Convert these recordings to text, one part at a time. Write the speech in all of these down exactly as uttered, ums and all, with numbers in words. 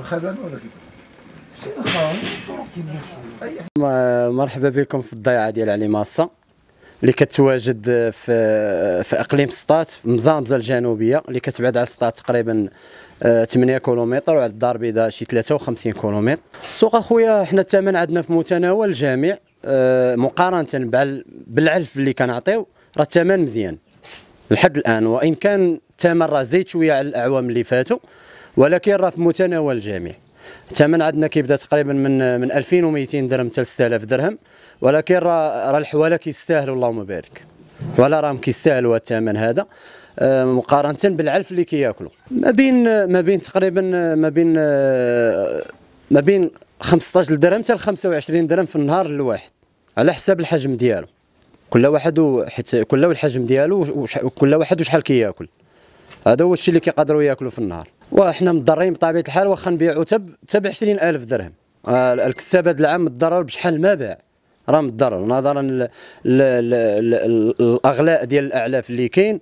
الخدمه ولا كيف؟ مرحبا بكم في الضيعه ديال علي ماصه اللي كتواجد في في اقليم سطات في مزامزه الجنوبيه اللي كتبعد على سطات تقريبا ثمانية كيلومتر وعلى الدار البيضاء شي ثلاثة وخمسين كيلومتر. السوق اخويا حنا الثمن عندنا في متناول الجميع مقارنه بالعلف اللي كنعطيو، راه الثمن مزيان لحد الان، وان كان الثمن راه زايد شويه على الاعوام اللي فاتوا، ولكن راه في متناول الجميع. الثمن عندنا كيبدا تقريبا من من ألفين ومئتين درهم حتى ستة آلاف درهم، ولكن راه راه الحواله كيستاهلوا اللهم بارك، ولا راهم كيستاهلوا الثمن هذا مقارنه بالعلف اللي كياكلوا. ما بين ما بين تقريبا ما بين ما بين خمسطاش درهم حتى ل خمسة وعشرين درهم في النهار الواحد على حساب الحجم ديالو. كل واحد حيت كل الحجم ديالو وكل واحد وشحال كياكل، هذا هو الشيء اللي كيقدروا ياكلوا في النهار. وحنا مضرين بطبيعه الحال، واخا نبيعوا حتى ب عشرين ألف درهم. الكساب هذا العام متضرر بشحال ما باع، راه متضرر نظرا للاغلاء ديال الاعلاف اللي كاين،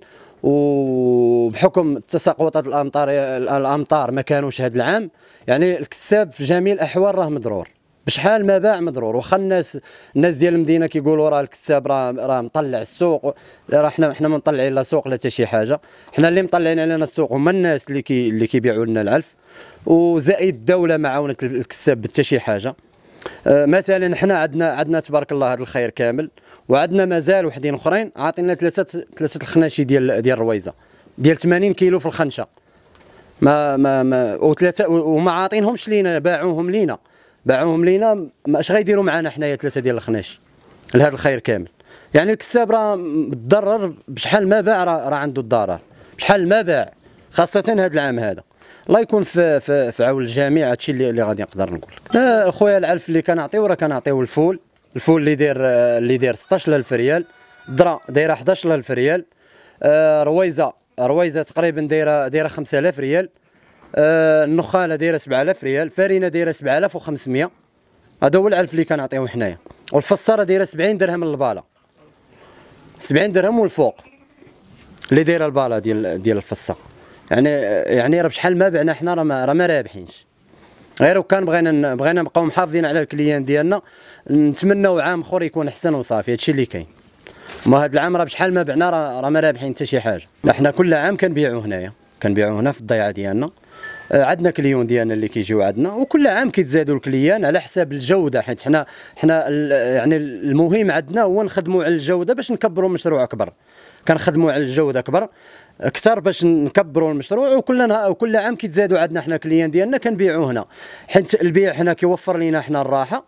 وبحكم تساقطات الامطار الامطار ما كانوش هذا العام، يعني الكساب في جميع الاحوال راه مضرور، بشحال ما باع مضرور. واخا الناس الناس ديال المدينه كيقولوا راه الكساب راه راه مطلع السوق، راه حنا حنا ما مطلعين لا سوق لا حتى شي حاجه. حنا اللي مطلعين علينا السوق هما الناس اللي كي اللي كيبيعوا لنا العلف، وزائد الدوله ما عاونت الكساب حتى شي حاجه. آه مثلا حنا عندنا عندنا تبارك الله هذا الخير كامل، وعندنا مازال وحدين اخرين عاطينا ثلاثه ثلاثه الخناشي ديال ديال الرويزه ديال ثمانين كيلو في الخنشه، ما ما ما وثلاثه وما عاطينهمش لينا، باعوهم لينا باعوهم لينا اش غيديروا معنا حنايا ثلاثه ديال الخناشي لهذا الخير كامل. يعني الكساب راه متضرر بشحال ما باع، راه راه عنده الضرر بشحال ما باع، خاصه هذا العام هذا. الله يكون في في, في عون الجميع. هادشي اللي, اللي غادي نقدر نقول لك. لا خويا العلف اللي كنعطيو راه كنعطيو الفول، الفول اللي داير اللي داير ستطاش ألف ريال، الذره دايره حداش ألف ريال، آه رويزه رويزه تقريبا دايره دايره خمسة آلاف ريال، آه النخاله دايره سبعة آلاف ريال، فرينه دايره سبعة آلاف وخمسمية. هذا هو العلف اللي كنعطيوه حنايا. والفصاره دايره سبعين درهم للباله، سبعين درهم والفوق اللي دايره الباله ديال ديال الفصه. يعني يعني راه بشحال ما بعنا حنا راه ما راه ما رابحينش، غير وكان بغينا بغينا نبقاو محافظين على الكليان ديالنا، نتمناو عام اخر يكون احسن وصافي. هادشي اللي كاين. ما هاد العام راه بشحال ما بعنا راه راه ما رابحين حتى شي حاجه. حنا كل عام كنبيعوا هنايا كنبيعوا هنا في الضيعه ديالنا، عندنا كليون ديالنا اللي كيجيو عندنا، وكل عام كيتزادوا الكليان على حساب الجوده، حيت حنا حنا يعني المهم عندنا هو نخدموا على الجوده باش نكبروا مشروع اكبر، كنخدموا على الجوده اكبر اكثر باش نكبروا المشروع. وكل وكل عام كيتزادوا عندنا حنا كليان ديالنا كنبيعوا هنا، حيت البيع هنا كيوفر لينا حنا الراحه،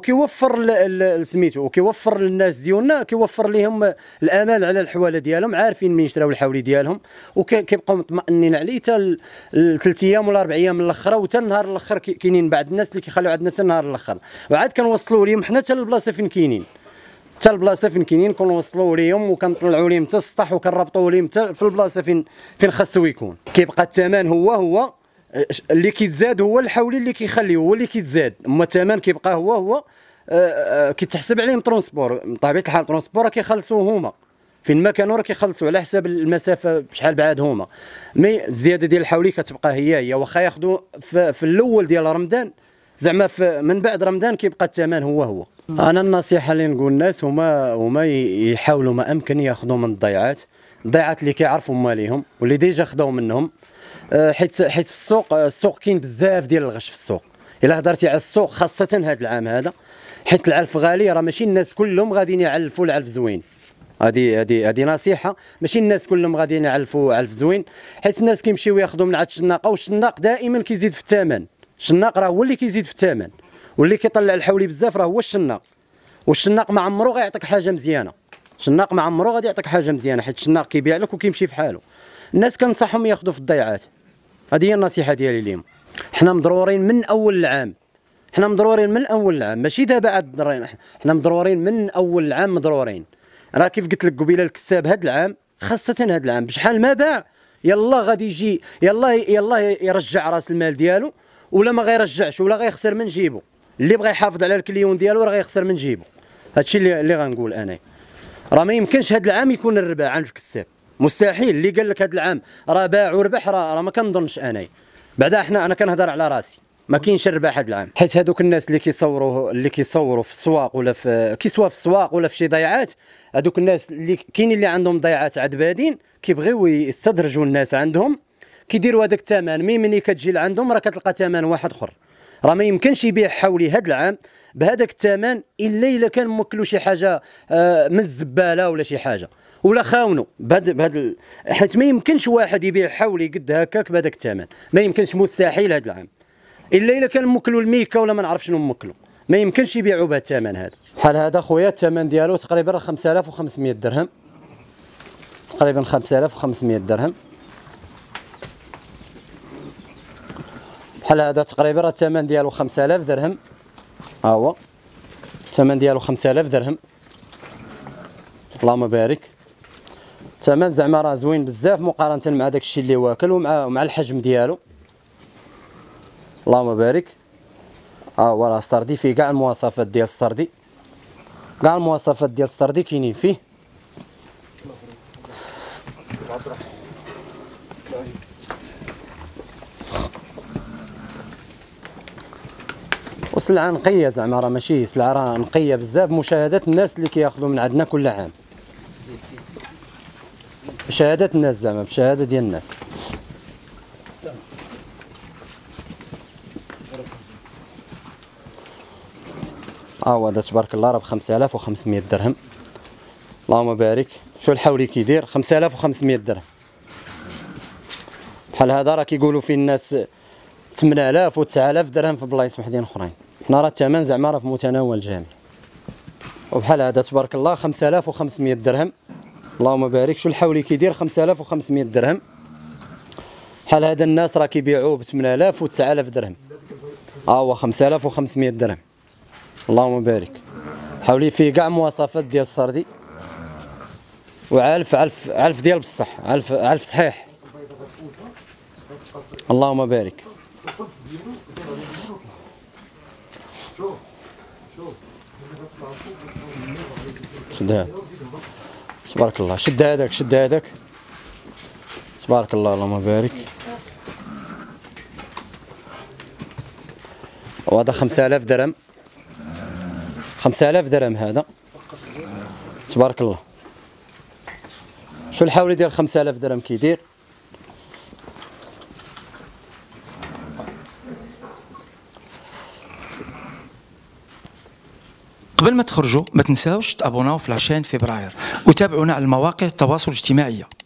وكيوفر سميتو وكيوفر للناس ديالنا، كيوفر لهم الامال على الحواله ديالهم، عارفين منين يشراو الحولي ديالهم، وكيبقاو مطمئنين عليه حتى ثلاث ايام ولا اربع ايام من الاخر، وحتى النهار الاخر. كاينين بعض الناس اللي كيخليو عندنا حتى النهار الاخر، وعاد كنوصلوا لهم حنا حتى البلاصه فين كاينين، حتى البلاصه فين كاينين كنوصلوا لهم وكنطلعوا لهم حتى السطح، وكنربطوا لهم حتى في البلاصه فين فين خاصو يكون. كيبقى الثمن هو هو اللي كيتزاد، هو الحولي اللي كيخليه هو اللي كيتزاد، اما الثمن كيبقى هو هو. أه كيتحسب عليهم ترونسبور، بطبيعه الحال ترونسبور كيخلصوا هما فين ما كانوا، راه كيخلصوا على حساب المسافه بشحال بعاد هما. مي الزياده ديال الحولي كتبقى هي هي، واخا ياخذوا في, في الاول ديال رمضان، زعما من بعد رمضان كيبقى الثمن هو هو. انا النصيحه اللي نقول للناس هما هما يحاولوا ما امكن ياخذوا من الضيعات، الضيعات اللي كيعرفوا ماليهم واللي ديجا خداو منهم، حيت حيت في السوق السوق كاين بزاف ديال الغش في السوق. الا هضرتي على السوق خاصه هذا العام هذا، حيت العلف غالي، راه ماشي الناس كلهم غاديين يعلفوا العلف زوين. هذه هذه هذه نصيحه، ماشي الناس كلهم غاديين يعلفوا علف زوين، حيت الناس كيمشيو ياخذوا من عند الشناقه، والشناق دائما كيزيد في الثمن. الشناق راه هو اللي كيزيد في الثمن، واللي كيطلع الحولي بزاف راه هو الشناق. والشناق ما عمرو غيعطيك حاجه مزيانه، الشناق ما عمرو غادي يعطيك حاجه مزيانه، حيت الشناق كيبيع لك وكيمشي في حاله. الناس كنصحهم ياخذوا في الضيعات. هذه هي النصيحه ديالي ليهم. حنا مضرورين من اول العام، حنا مضرورين من اول العام، ماشي دابا عاد ضرورين، حنا مضرورين من اول العام مضرورين. راه كيف قلت لك قبيله الكساب هذا العام، خاصه هذا العام بشحال ما باع، يلا غادي يجي يلا يلا يرجع راس المال ديالو، ولا ما غيرجعش ولا غيخسر من جيبو. اللي بغى يحافظ على الكليون ديالو راه غيخسر من جيبو. هادشي اللي اللي غنقول انا. راه ما يمكنش هذا العام يكون الربح عند الكساب، مستحيل. اللي قال لك هذا العام راه باع وربح راه راه ما كنظنش انا. بعدا احنا انا كنهضر على راسي، ما كاينش الربح هذا العام، حيت هذوك الناس اللي كيصوروا اللي كيصوروا في السواق ولا في كيسوا في السواق ولا في شي ضيعات، هذوك الناس اللي كاينين اللي عندهم ضيعات عاد بادين كيبغيو يستدرجوا الناس عندهم، كيديروا هذاك الثمن. مي ملي كتجي لعندهم راه كتلقى ثمن واحد اخر، راه ما يمكنش يبيع حولي هذا العام بهذاك الثمن الا الا كان موكلوا شي حاجه من الزباله ولا شي حاجه ولا خاونوا بهذا بهذا، حيت ما يمكنش واحد يبيع حولي قد هكاك بهذاك الثمن، ما يمكنش، مستحيل هذا العام الا الا كان موكلوا الميكا ولا ما نعرف شنو موكلوا، ما يمكنش يبيعوا بهذا الثمن هذا. بحال هذا خويا الثمن ديالو تقريبا خمسة آلاف وخمسمائة درهم، تقريبا خمسة آلاف وخمسمائة درهم. بحال هذا تقريبا راه الثمن ديالو خمسة آلاف درهم، ها هو الثمن ديالو خمسة آلاف درهم. اللهم بارك، الثمن زعما راه زوين بزاف مقارنه مع داك الشيء اللي واكل ومع مع الحجم ديالو. اللهم بارك. ها هو راه السردي فيه كاع المواصفات ديال السردي، كاع المواصفات ديال السردي كاينين فيه. وسلعه نقيه زعما راه ماشي سلعه، راه نقيه بزاف. مشاهدات الناس اللي كياخذوا من عندنا كل عام، بشهادات الناس زعما بشهاده ديال الناس. ها هو هذا تبارك الله راه ب خمسة آلاف وخمسمائة درهم. اللهم بارك. شو الحولي كيدير خمسة آلاف وخمسمائة درهم. بحال هذا راه كيقولوا فيه الناس ثمانية آلاف و تسعة آلاف درهم في بلايص وحدين اخرين. حنا راه الثمن زعما راه في متناول الجميع. وبحال هذا تبارك الله خمسة آلاف وخمسمائة درهم. اللهم بارك. شو الحولي كيدير خمسة آلاف وخمسمائة درهم. بحال هذا الناس راه كيبيعوه ب ثمانية آلاف و تسعة آلاف درهم. ها هو خمسة آلاف وخمسمائة درهم. اللهم بارك. حولي فيه كاع مواصفات ديال السردي، وعلف علف علف ديال بصح، علف علف صحيح. اللهم بارك. شد هذا تبارك الله، شد هذاك شد هذاك تبارك الله. اللهم بارك. وهذا خمسة آلاف درهم، خمسة آلاف درهم هذا تبارك الله. شو الحولي ديال خمسة آلاف درهم كيدير؟ قبل ما تخرجوا ما تنساوش تابوناو في العشرين فبراير وتابعونا على المواقع التواصل الاجتماعي.